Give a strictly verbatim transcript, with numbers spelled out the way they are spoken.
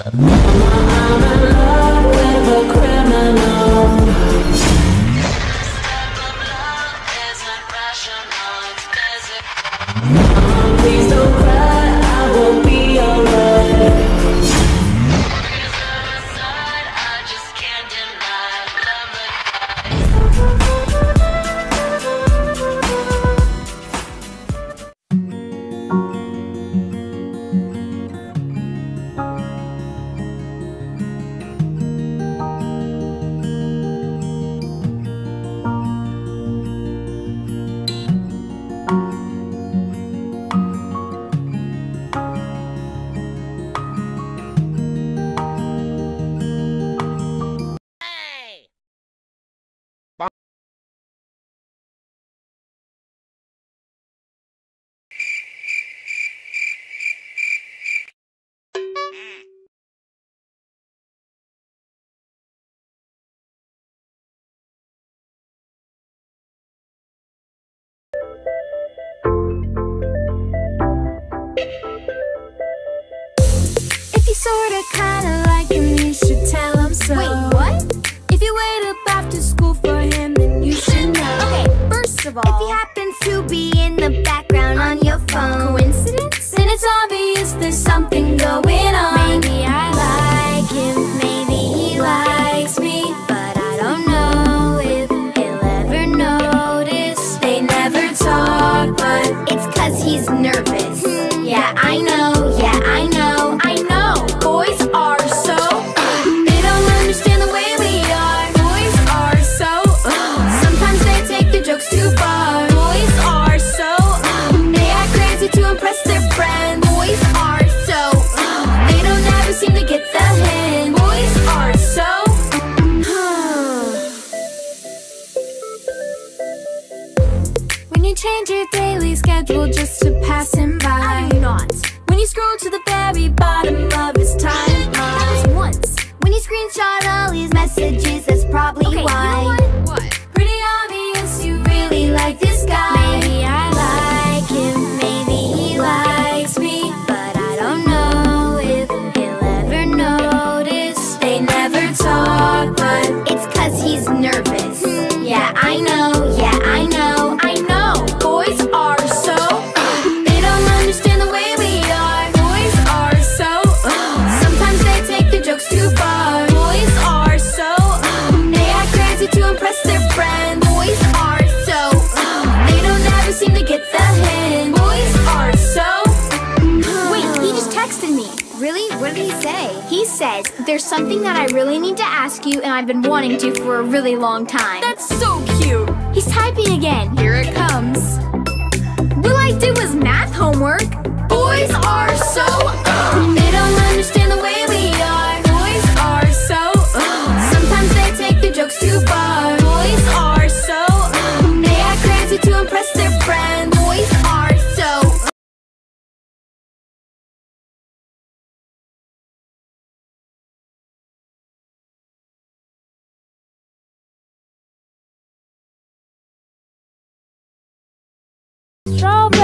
I'm in love with a criminal. Please don't cry, I will be alright. If you sorta kinda like him, you should tell him so. Wait, what? If you wait up after school for him, then you should know. Okay, first of all, If he happens to be in the background on your phone, coincidence? then it's obvious there's something going on. Maybe I like him, maybe he likes me, but I don't know if he'll ever notice. They never talk, but it's 'cause he's nervous. Yeah, I know, yeah, I know, I know. Boys are so they don't understand the way we are. Boys are so sometimes they take their jokes too far. Boys are so they act crazy to impress their friends. Boys are so they don't ever seem to get the hint. Boys are so when you change your daily schedule just to pass him by. I do not. When you scroll to the very bottom of his timeline. That was once. When you screenshot all his messages, that's probably Okay, why. you know what? What? Pretty obvious you really like this guy. Maybe I like him, maybe he likes me, but I don't know if he'll ever notice. They never talk, but it's 'cause he's nervous. Yeah, I know, yeah, I know, I know. Boys are so they don't understand the way we are. Boys are so sometimes they take their jokes too far. Boys are so they act crazy to impress their friends. Boys are so they don't ever seem to get the hint. Boys are so Wait, he just texted me. Really? What did he say? He says, there's something that I really need to ask you and I've been wanting to for a really long time. That's so cute. He's typing again. Here it comes. Will I do his math homework? Boys are so they don't understand the way we are. Boys are so sometimes they take their jokes too far. Boys are so they act crazy to impress their friends. Boys are so Strawberry